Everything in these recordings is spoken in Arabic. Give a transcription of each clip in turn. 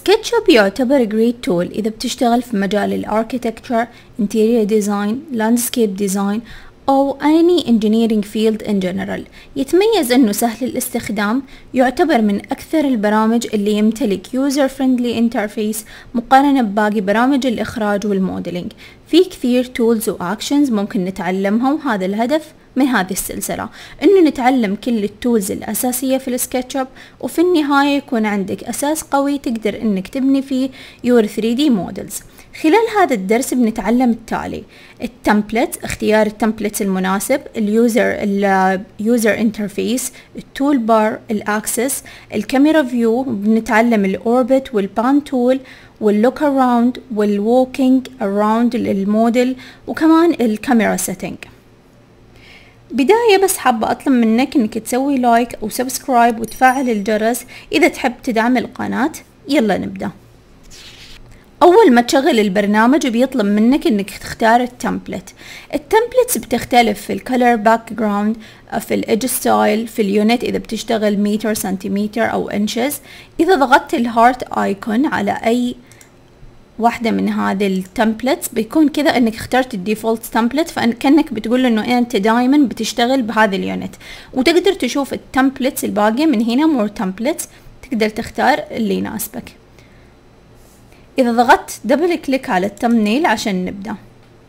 SketchUp يعتبر great tool إذا بتشتغل في مجال الاركيتكتشر، interior design، landscape design أو any engineering field in general. يتميز أنه سهل الاستخدام، يعتبر من أكثر البرامج اللي يمتلك user friendly interface مقارنة بباقي برامج الإخراج والموديلينج. في كثير tools و actions ممكن نتعلمها، وهذا الهدف من هذه السلسلة، إنه نتعلم كل التولز الأساسية في السكتشوب، وفي النهاية يكون عندك أساس قوي تقدر إنك تبني فيه your 3D models. خلال هذا الدرس بنتعلم التالي: التمبلت، اختيار التمبلت المناسب، اليوزر انترفيس، التول بار، الاكسس، الكاميرا فيو، بنتعلم الاوربت والبان تول واللوك اراوند والووكينج اراوند للموديل، وكمان الكاميرا سيتنج. بداية بس حابة أطلب منك إنك تسوي لايك أو سبسكرايب وتفعل الجرس إذا تحب تدعم القناة. يلا نبدأ. أول ما تشغل البرنامج بيطلب منك إنك تختار التمبلت. التمبلتس بتختلف في الكولر باك جراوند، في الإيدج ستايل، في اليونت إذا بتشتغل متر، سنتيمتر أو إنشز. إذا ضغطت الهارت آيكون على أي واحدة من هذه التمبلتس بيكون كذا انك اخترت الديفولت تمبلت، فكأنك بتقول له انه انت دائما بتشتغل بهذا اليونت. وتقدر تشوف التمبلتس الباقية من هنا مور تمبلتس، تقدر تختار اللي يناسبك. اذا ضغطت دبل كليك على التمنيل عشان نبدأ.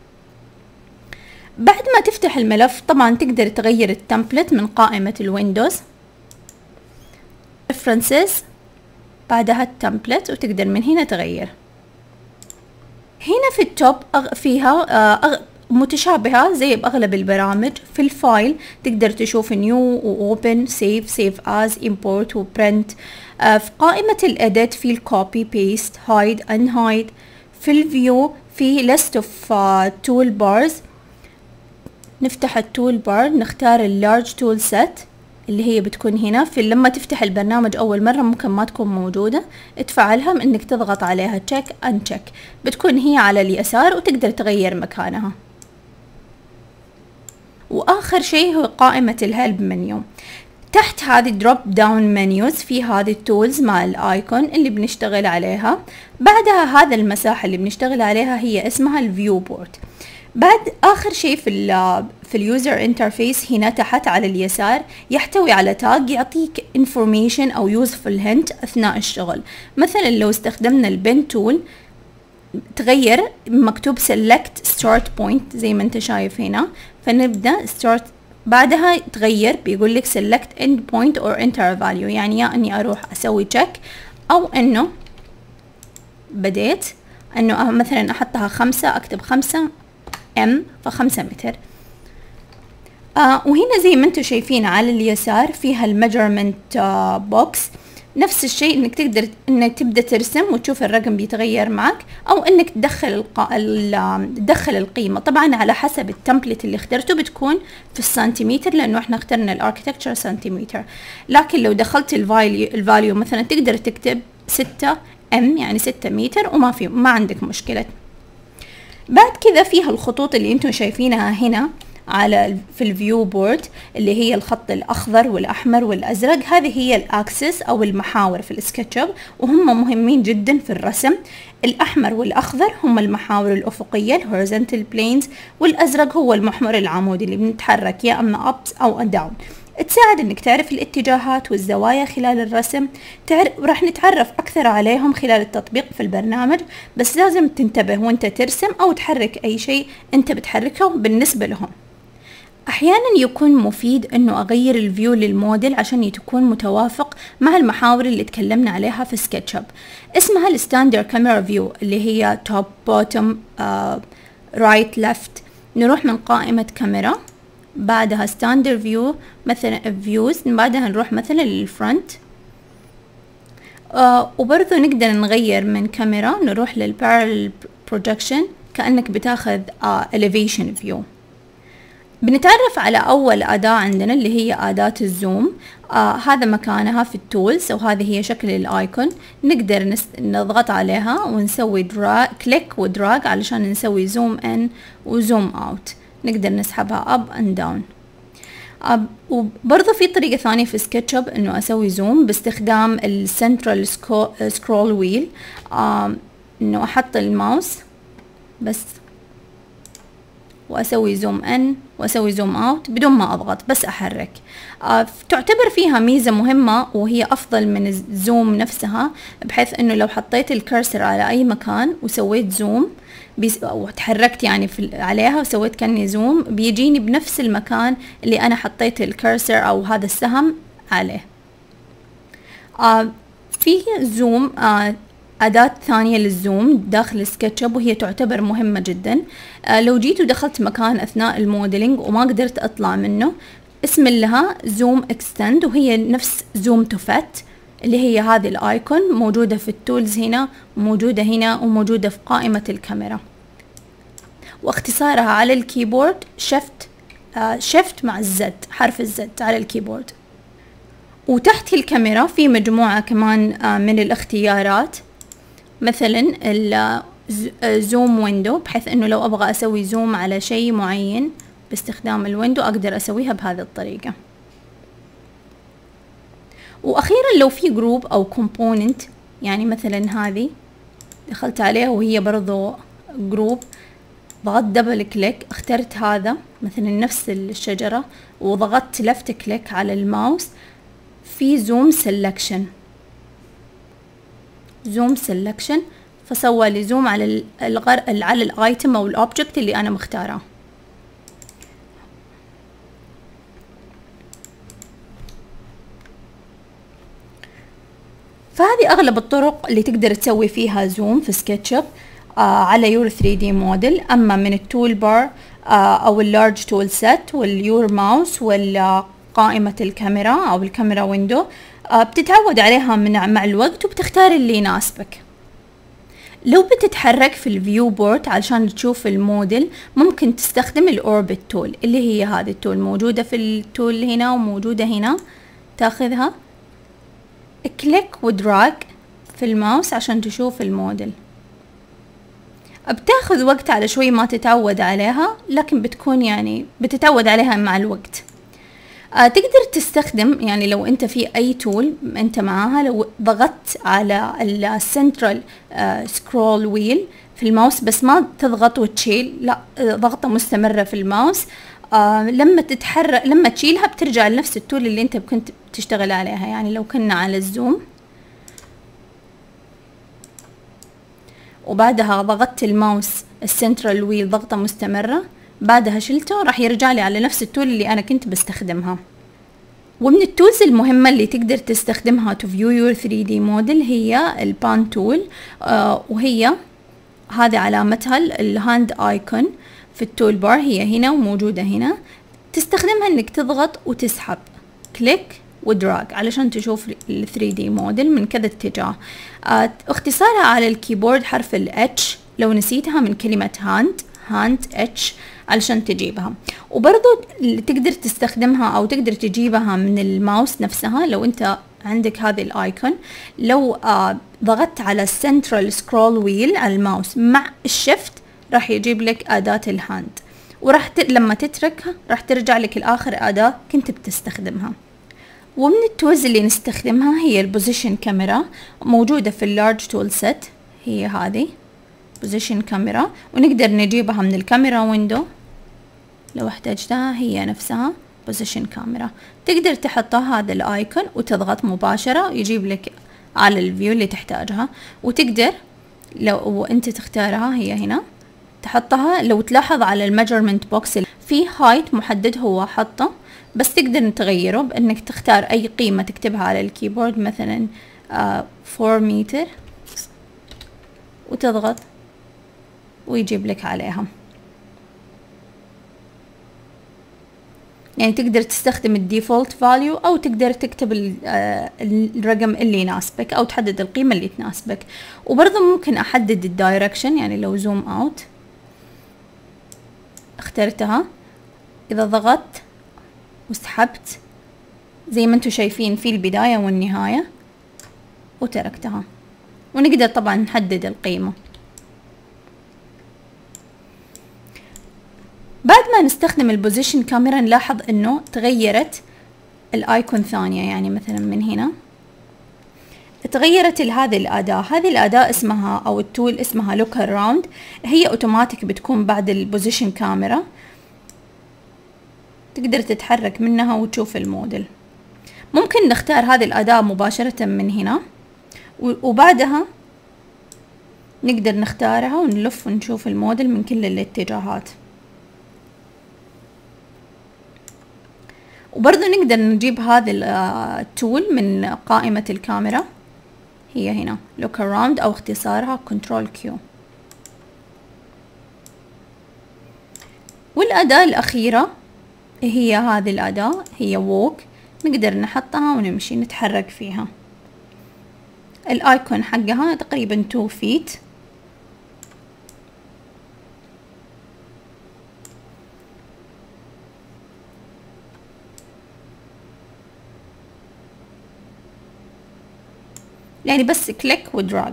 بعد ما تفتح الملف طبعا تقدر تغير التمبلت من قائمة الويندوز، Preferences، بعدها التمبلت، وتقدر من هنا تغير. هنا في التوب فيها متشابهة زي بأغلب البرامج. في الفايل تقدر تشوف نيو وأوبن، سيف as، import وprint. في قائمة الإديت في الكوبي بيست، hide unhide. في الفيو في list of tool bars، نفتح التول بار، نختار اللارج تول سيت اللي هي بتكون هنا. في لما تفتح البرنامج أول مرة ممكن ما تكون موجودة، تفعلها من إنك تضغط عليها تشيك أنتشيك، بتكون هي على اليسار وتقدر تغير مكانها. وآخر شيء هو قائمة الهيلب منيو. تحت هذه دروب داون منيوز في هذه التولز مع الايكون اللي بنشتغل عليها. بعدها هذا المساحة اللي بنشتغل عليها هي اسمها الفيو بورد. بعد آخر شيء في اليوزر انترفيس هنا تحت على اليسار يحتوي على تاج يعطيك information أو useful hint أثناء الشغل. مثلا لو استخدمنا البن تول تغير مكتوب select start point زي ما انت شايف هنا، فنبدأ start، بعدها تغير بيقول لك select end point or enter value، يعني يا اني اروح اسوي check او انه بديت انه مثلا احطها 5، اكتب 5 ف5 متر. وهنا زي ما انتم شايفين على اليسار فيها الميجرمنت بوكس. نفس الشيء انك تقدر انك تبدا ترسم وتشوف الرقم بيتغير معك، او انك تدخل القيمه. طبعا على حسب التمبلت اللي اخترته بتكون في السنتيمتر، لانه احنا اخترنا الاركتكتشر سنتيمتر. لكن لو دخلت الفاليو مثلا تقدر تكتب 6 يعني 6 متر ما عندك مشكله. بعد كذا فيها الخطوط اللي انتم شايفينها هنا في الفيو بورد، اللي هي الخط الأخضر والأحمر والأزرق. هذه هي الأكسس أو المحاور في السكتشوب، وهم مهمين جدا في الرسم. الأحمر والأخضر هم المحاور الأفقية الهوريزونتال بلينز، والأزرق هو المحور العمودي اللي بنتحرك يا أما up أو down. تساعد انك تعرف الاتجاهات والزوايا خلال الرسم. راح نتعرف اكثر عليهم خلال التطبيق في البرنامج، بس لازم تنتبه وانت ترسم او تحرك اي شيء انت بتحركه بالنسبة لهم. احيانا يكون مفيد انه اغير الفيو للموديل عشان يكون متوافق مع المحاور اللي تكلمنا عليها في سكتشوب. اسمها الستاندرد كاميرا فيو، اللي هي توب بوتوم رايت ليفت. نروح من قائمة كاميرا، بعدها ستاندرد فيو مثلا فيوز، بعدها نروح مثلا للفرونت. وبرضو نقدر نغير من كاميرا نروح للبارل بروجكشن، كأنك بتاخذ elevation view. بنتعرف على أول أداة عندنا اللي هي أداة الزوم. هذا مكانها في التولز، وهذه هي شكل الآيكون. نقدر نضغط عليها ونسوي كليك ودراج علشان نسوي زوم إن وزوم أوت. نقدر نسحبها up and down. وبرضه في طريقة ثانية في سكتشب انه اسوي زوم باستخدام السنترال سكرول ويل، انه احط الماوس بس واسوي زوم ان واسوي زوم اوت بدون ما اضغط، بس احرك. تعتبر فيها ميزة مهمة وهي افضل من الزوم نفسها، بحيث انه لو حطيت الكرسر على اي مكان وسويت زوم وتحركت يعني عليها وسويت كأني زوم، بيجيني بنفس المكان اللي انا حطيت الكرسر او هذا السهم عليه. في زوم أداة ثانية للزوم داخل سكتشب وهي تعتبر مهمة جدا. لو جيت ودخلت مكان أثناء الموديلينج وما قدرت أطلع منه، اسم لها زوم اكستند، وهي نفس زوم تو فت اللي هي هذه الآيكون موجودة في التولز هنا وموجودة هنا وموجودة في قائمة الكاميرا، واختصارها على الكيبورد شيفت مع الزد، حرف الزد على الكيبورد. وتحت الكاميرا في مجموعة كمان من الاختيارات، مثلا الزوم ويندو، بحيث انه لو ابغى اسوي زوم على شيء معين باستخدام الويندو اقدر اسويها بهذه الطريقة. واخيرا لو في جروب او كومبوننت، يعني مثلا هذه دخلت عليها وهي برضو جروب، ضغطت دبل كليك اخترت هذا مثلا نفس الشجرة وضغطت لفت كليك على الماوس، في زوم سيلكشن فسوى لي زوم على الايتم او الاوبجكت اللي انا مختاره. فهذه اغلب الطرق اللي تقدر تسوي فيها زوم في سكتشب على يور 3D موديل. اما من التول بار او اللارج تول سيت واليور ماوس قائمة الكاميرا أو الكاميرا ويندو، بتتعود عليها مع الوقت وبتختار اللي يناسبك. لو بتتحرك في الفيو بورد علشان تشوف الموديل، ممكن تستخدم الأوربت تول اللي هي هذه التول موجودة في التول هنا وموجودة هنا، تاخذها كليك ودراج في الماوس عشان تشوف الموديل. بتاخذ وقت على شوي ما تتعود عليها، لكن بتكون يعني بتتعود عليها مع الوقت. تقدر تستخدم يعني لو انت في اي تول انت معاها، لو ضغطت على السنترال سكرول ويل في الماوس بس ما تضغط وتشيل، لا ضغطة مستمرة في الماوس، لما تتحرك لما تشيلها بترجع لنفس التول اللي انت كنت بتشتغل عليها. يعني لو كنا على الزوم وبعدها ضغطت الماوس السنترال ويل ضغطة مستمرة، بعدها شلته راح يرجع لي على نفس التول اللي انا كنت بستخدمها. ومن التولز المهمة اللي تقدر تستخدمها to view your 3D model هي البان تول، وهي هذه علامتها الهاند ايكون في التول بار، هي هنا وموجودة هنا. تستخدمها انك تضغط وتسحب كليك ودراج علشان تشوف ال 3D موديل من كذا اتجاه. اختصارها على الكيبورد حرف ال H، لو نسيتها من كلمة هاند H علشان تجيبها. وبرضو تقدر تستخدمها او تقدر تجيبها من الماوس نفسها. لو انت عندك هذه الايكون، لو ضغطت على السنترال سكرول ويل على الماوس مع الشيفت راح يجيب لك اداة الهاند، وراح لما تتركها راح ترجع لك الاخر اداة كنت بتستخدمها. ومن التولز اللي نستخدمها هي البوزيشن كاميرا، موجودة في اللارج تول سيت، هي هذه بوزيشن كاميرا، ونقدر نجيبها من الكاميرا ويندو لو احتاجتها، هي نفسها بوزيشن كاميرا. تقدر تحطها هذا الايكون وتضغط مباشرة يجيب لك على الفيو اللي تحتاجها. وتقدر لو انت تختارها هي هنا تحطها. لو تلاحظ على الميجرمنت بوكس في هايت محدد هو حطه، بس تقدر تغيره بانك تختار اي قيمة تكتبها على الكيبورد، مثلا 4 متر، وتضغط ويجيب لك عليها. يعني تقدر تستخدم الديفولت فاليو او تقدر تكتب الرقم اللي يناسبك او تحدد القيمة اللي تناسبك. وبرضه ممكن احدد الدايركشن، يعني لو زوم اوت اخترتها، اذا ضغطت وسحبت زي ما انتم شايفين في البداية والنهاية وتركتها. ونقدر طبعا نحدد القيمة. بعد لما نستخدم البوزيشن كاميرا نلاحظ انه تغيرت الايكون ثانية، يعني مثلا من هنا تغيرت هذه الأداة اسمها أو التول اسمها لوك اراوند، هي اوتوماتيك بتكون بعد البوزيشن كاميرا، تقدر تتحرك منها وتشوف الموديل. ممكن نختار هذه الأداة مباشرة من هنا، وبعدها نقدر نختارها ونلف ونشوف الموديل من كل الاتجاهات. وبرضه نقدر نجيب هذه التول من قائمة الكاميرا، هي هنا look around أو اختصارها control Q. والأداة الأخيرة هي هذه الأداة، هي walk، نقدر نحطها ونمشي نتحرك فيها. الآيكون حقها تقريبا 2 feet. يعني بس كليك ودراج.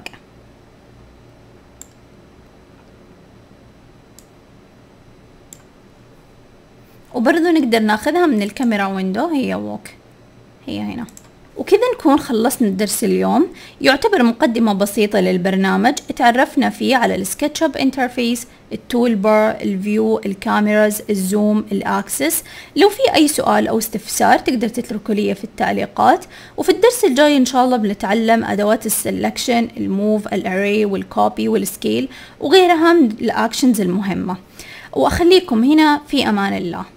وبرضو نقدر ناخذها من الكاميرا ويندو، هي ووك، هي هنا. وكذا نكون خلصنا الدرس اليوم. يعتبر مقدمة بسيطة للبرنامج، تعرفنا فيه على السكتش اب انترفيس، التول بار، الفيو، الكاميراز، الزوم، الاكسس. لو في اي سؤال او استفسار تقدر تتركه لي في التعليقات. وفي الدرس الجاي ان شاء الله بنتعلم ادوات السلكشن، الموف، الاري والكوبي والسكيل وغيرها من الاكشنز المهمة. واخليكم هنا في امان الله.